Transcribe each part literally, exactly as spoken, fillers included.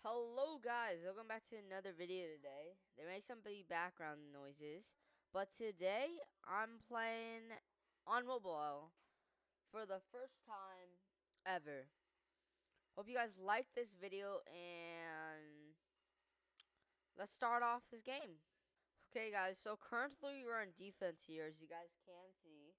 Hello guys, welcome back to another video today. There may some be background noises, but today I'm playing on mobile for the first time ever. Hope you guys like this video and let's start off this game. Okay guys, so currently we're on defense here, as you guys can see.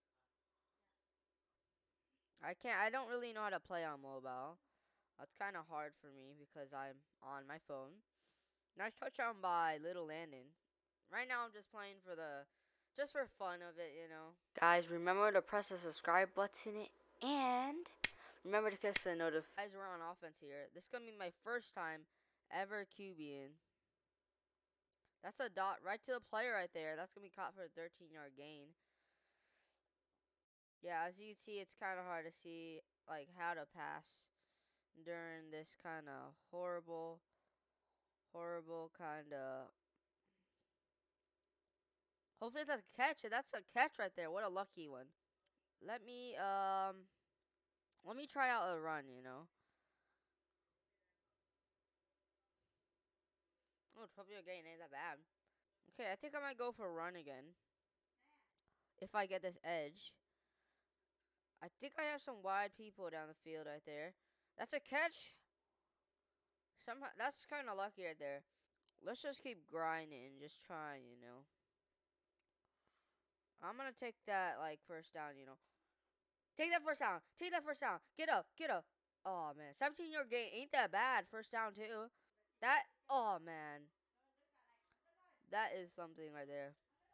I can't, I don't really know how to play on mobile. That's kind of hard for me because I'm on my phone. Nice touchdown by Little Landon. Right now I'm just playing for the, just for fun of it, you know. Guys, remember to press the subscribe button and remember to kiss the notification. Guys, we're on offense here. This is going to be my first time ever QBing. That's a dot right to the player right there. That's going to be caught for a thirteen yard gain. Yeah, as you can see, it's kind of hard to see like how to pass during this kind of horrible, horrible kind of. Hopefully that's a catch. That's a catch right there. What a lucky one. Let me um let me try out a run, you know. Oh, twelve yard gain ain't that bad. Okay, I think I might go for a run again. If I get this edge. I think I have some wide people down the field right there. That's a catch. Somehow that's kind of lucky right there. Let's just keep grinding and just trying, you know. I'm gonna take that like first down, you know. Take that first down. Take that first down. Get up. Get up. Oh man, seventeen yard gain ain't that bad. First down too. That. Oh man, that is something right there.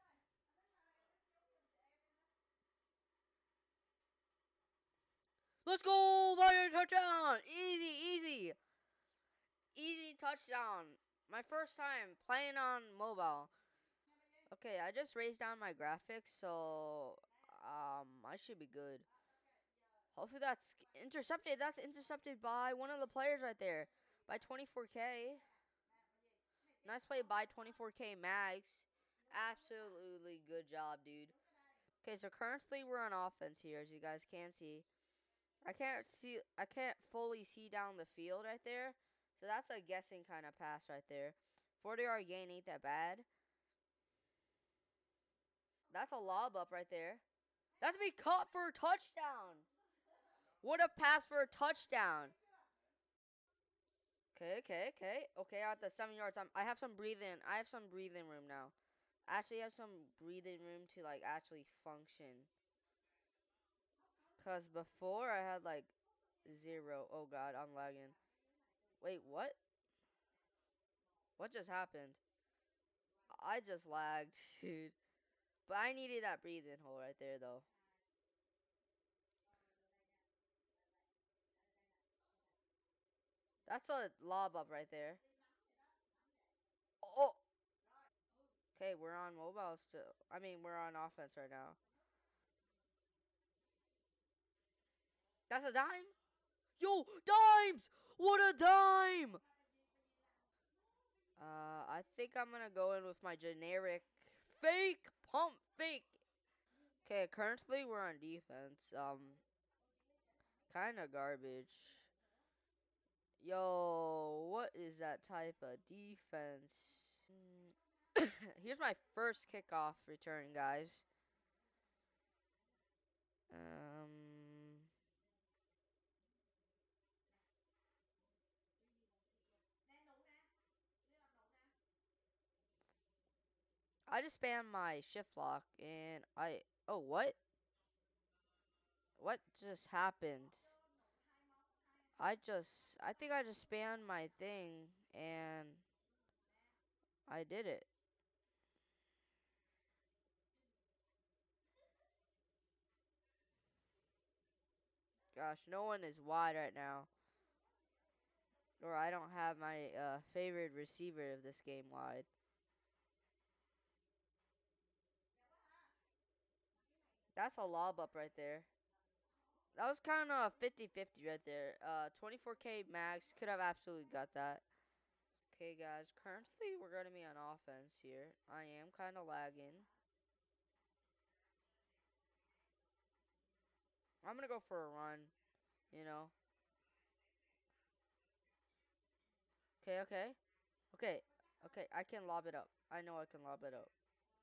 Let's go! Fire touchdown! Easy, easy, easy touchdown. My first time playing on mobile. Okay, I just raised down my graphics, so um, I should be good. Hopefully that's intercepted. That's intercepted by one of the players right there. By twenty-four K. Nice play by twenty-four K Mags. Absolutely good job, dude. Okay, so currently we're on offense here, as you guys can see. I can't see, I can't fully see down the field right there. So that's a guessing kind of pass right there. forty yard gain ain't that bad. That's a lob up right there. That's be caught for a touchdown. What a pass for a touchdown. Okay, okay, okay. Okay, at the seven yards, I'm, I have some breathing. I have some breathing room now. I actually have some breathing room to, like, actually function. Because before, I had, like, zero. Oh, God, I'm lagging. Wait, what? What just happened? I just lagged, dude. But I needed that breathing hole right there, though. That's a lob up right there. Oh! Okay, we're on mobile still. I mean, we're on offense right now. That's a dime? Yo, dimes! What a dime! Uh, I think I'm gonna go in with my generic fake pump fake. Okay, currently we're on defense. Um, kind of garbage. Yo, what is that type of defense? Here's my first kickoff return, guys. Um, I just spammed my shift lock and I. Oh, what? What just happened? I just. I think I just spammed my thing and I did it. Gosh, no one is wide right now. Or I don't have my uh, favorite receiver of this game wide. That's a lob up right there. That was kind of fifty fifty right there. Uh, twenty-four K max could have absolutely got that. Okay, guys. Currently, we're going to be on offense here. I am kind of lagging. I'm going to go for a run, you know. Okay, okay. Okay. Okay, I can lob it up. I know I can lob it up.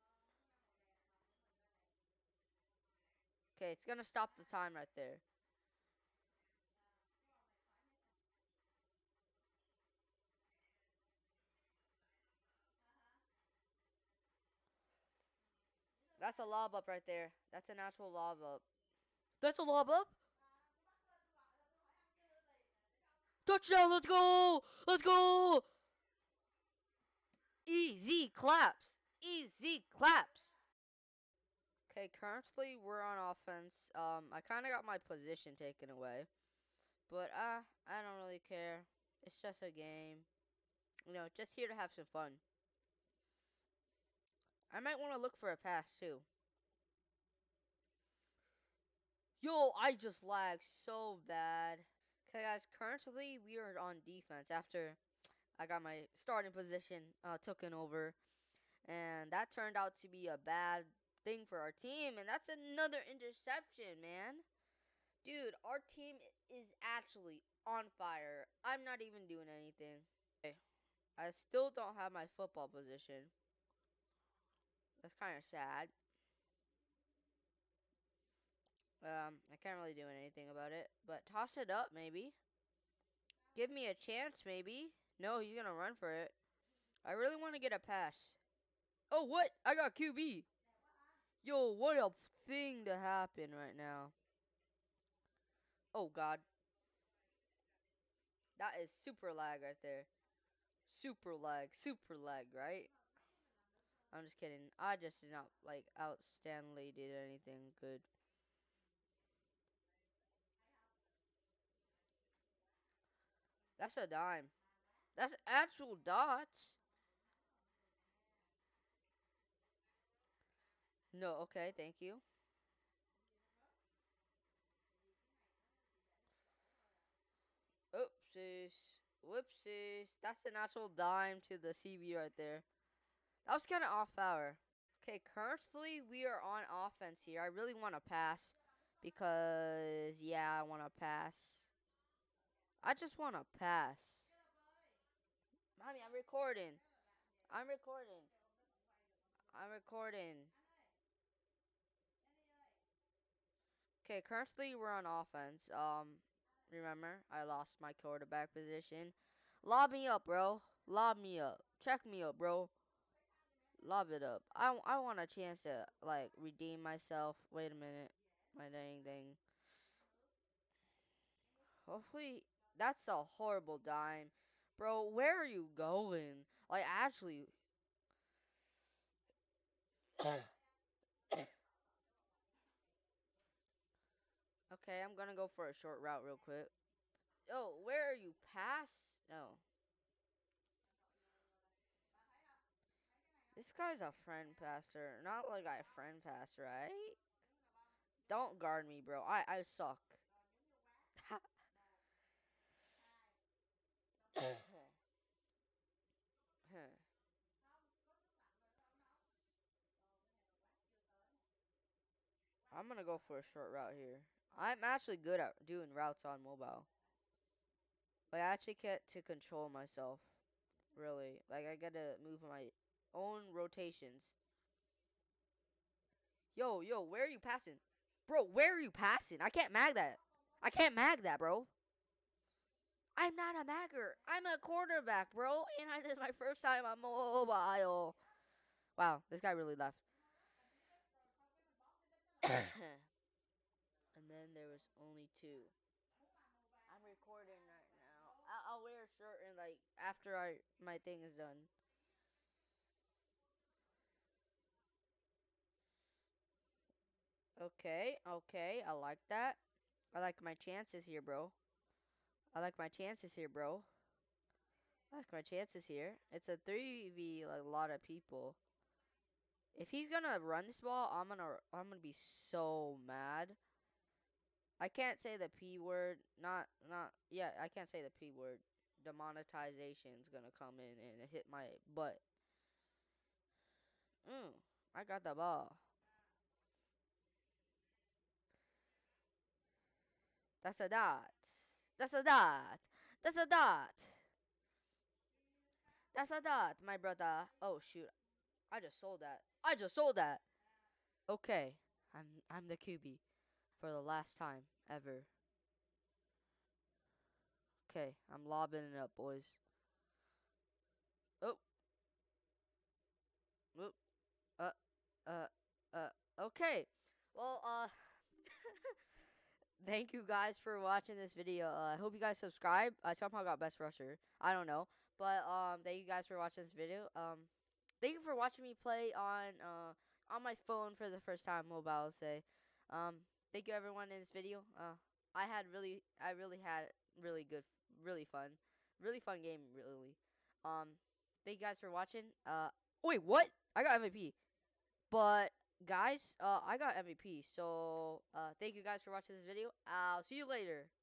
Okay, it's gonna stop the time right there. That's a lob up right there. That's an actual lob up. That's a lob up? Touchdown, let's go! Let's go! Easy claps. Easy claps. Okay, currently we're on offense. Um, I kind of got my position taken away. But, uh, I don't really care. It's just a game. You know, just here to have some fun. I might want to look for a pass, too. Yo, I just lagged so bad. Okay, guys, currently we are on defense after I got my starting position uh, taken over. And that turned out to be a bad thing for our team. And that's another interception, man. Dude, our team is actually on fire. I'm not even doing anything. Okay, I still don't have my football position. That's kind of sad. Um, I can't really do anything about it. But toss it up, maybe. Give me a chance, maybe. No, he's going to run for it. I really want to get a pass. Oh, what? I got Q B. Yo, what a thing to happen right now. Oh, God. That is super lag right there. Super lag. Super lag, right? I'm just kidding. I just did not, like, outstandingly did anything good. That's a dime. That's actual dots. No, okay, thank you. Oopsies. Whoopsies. That's an actual dime to the C B right there. That was kind of off hour. Okay, currently we are on offense here. I really want to pass because, yeah, I want to pass. I just want to pass. Mommy, I'm recording. I'm recording. I'm recording. Okay, currently we're on offense. Um, remember, I lost my quarterback position. Lob me up, bro. Lob me up. Check me up, bro. Lob it up. I, I want a chance to, like, redeem myself. Wait a minute. My dang thing. Hopefully, that's a horrible dime. Bro, where are you going? Like, actually. Okay, I'm gonna go for a short route real quick. Oh, where are you? Pass? Oh. This guy's a friend passer. Not like I friend pass, right? Don't guard me, bro. I, I suck. I'm gonna go for a short route here. I'm actually good at doing routes on mobile. Like, I actually get to control myself. Really. Like, I gotta move my own rotations. Yo, yo, where are you passing? Bro, where are you passing? I can't mag that. I can't mag that, bro. I'm not a magger. I'm a quarterback, bro. And I, this is my first time on mobile. Wow, this guy really left. And then there was only two. I'm recording right now. I'll, I'll wear a shirt and like after I my thing is done. Okay, okay, I like that. I like my chances here, bro. I like my chances here, bro. I like my chances here. It's a three v like a lot of people. If he's gonna run this ball, I'm gonna I'm gonna be so mad. I can't say the P word. Not not yeah, I can't say the P word. Demonetization's gonna come in and hit my butt. Mm, I got the ball. That's a dot. That's a dot. That's a dot. That's a that, my brother. Oh shoot, I just sold that. I just sold that. Okay, I'm I'm the Q B for the last time ever. Okay, I'm lobbing it up, boys. Oh, whoop, uh, uh, uh. Okay. Well, uh, thank you guys for watching this video. Uh, I hope you guys subscribe. I somehow got best rusher. I don't know, but um, thank you guys for watching this video. Um, thank you for watching me play on uh on my phone for the first time, mobile. I'll say. Um, thank you everyone in this video. Uh, I had really, I really had really good, really fun, really fun game. Really. Um, thank you guys for watching. Uh, wait, what? I got M V P. But guys, uh, I got M V P. So uh, thank you guys for watching this video. I'll see you later.